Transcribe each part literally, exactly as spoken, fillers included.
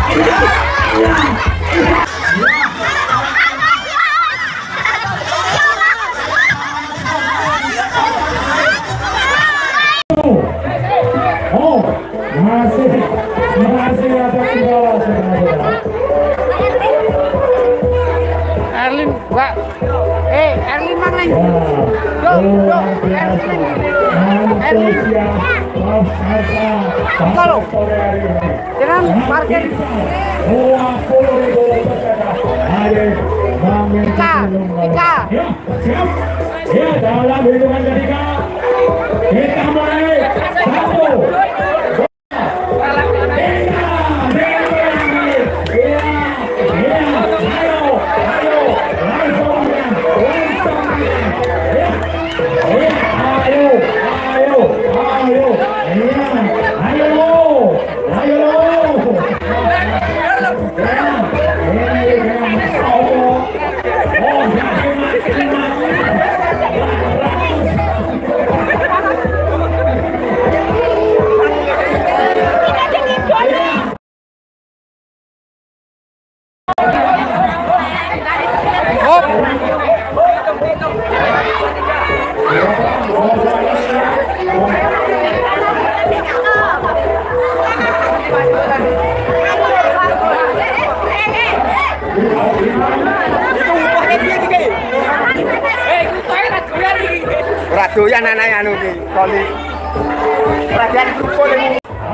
Oh, masih masih ada di bawah saudara. Erlin, Mbak. Eh, Erlin mana ini? Yo, yo, Erlin. Erlin. Kalau jangan parkir. Ika, Ika. Siap. Ya, dalam hitungan ketiga kita mulai satu. Doyan anak anu iki koli. Perhatian grupo ini.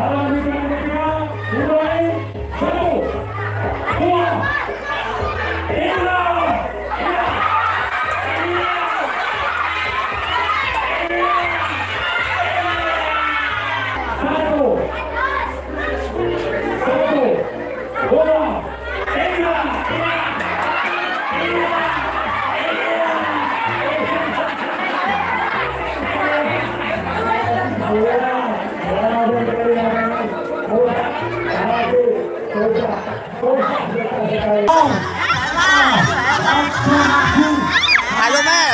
Ayo Mel.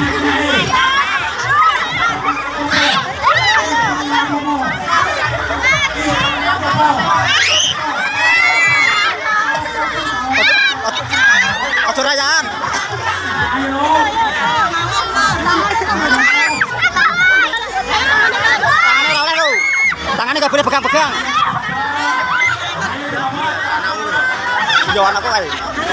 Ojo rayaan. Tangannya oleh lu. Tangannya nggak boleh pegang-pegang. Yo anakku kae.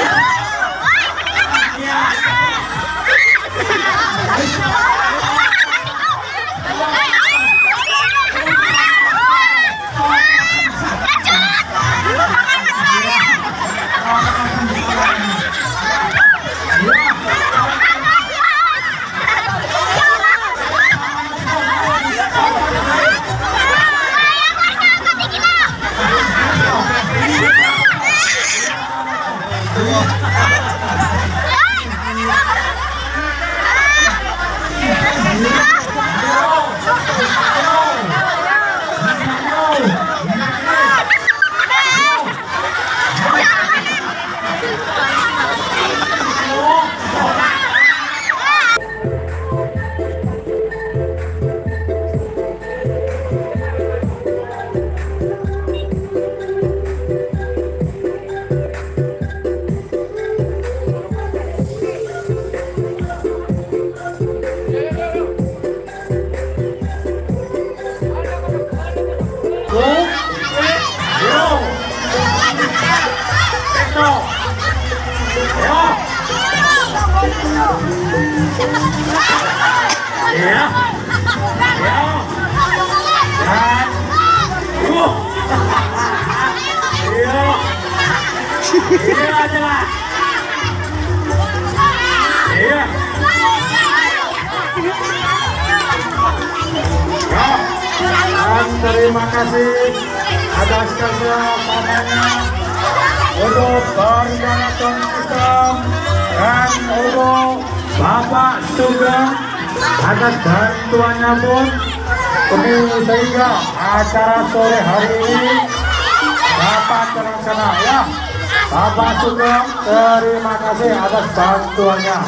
Terima kasih atas kesempatannya untuk Koordinator Sistem dan untuk Bapak Sugeng atas bantuannya pun sehingga acara sore hari ini dapat terlaksana ya. Bapak Sugeng terima kasih atas bantuannya.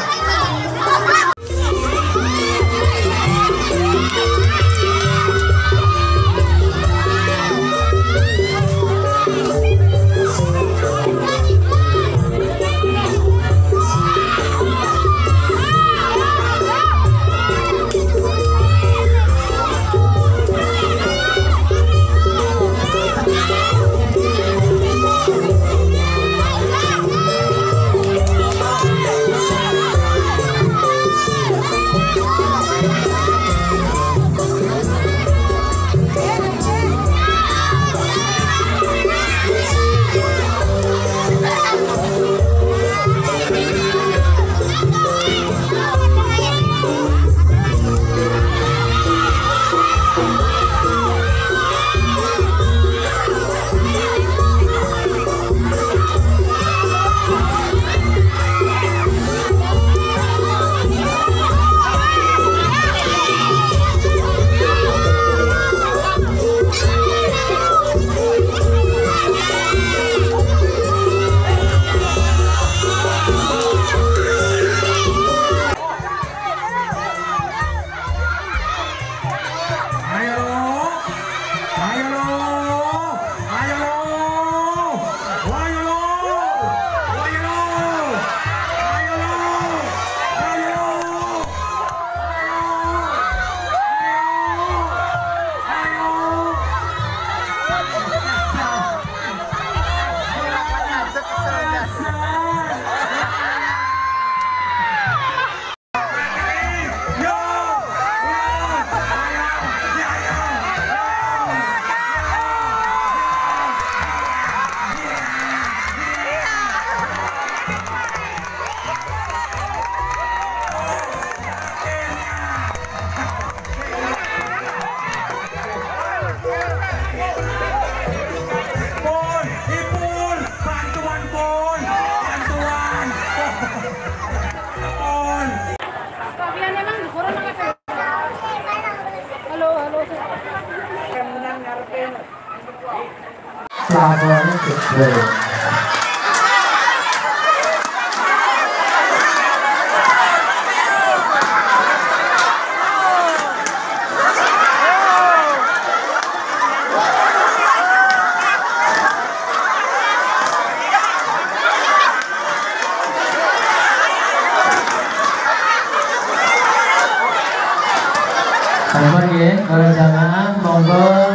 pelabuhan gede. Teman-teman ya, kalau jamaah monggo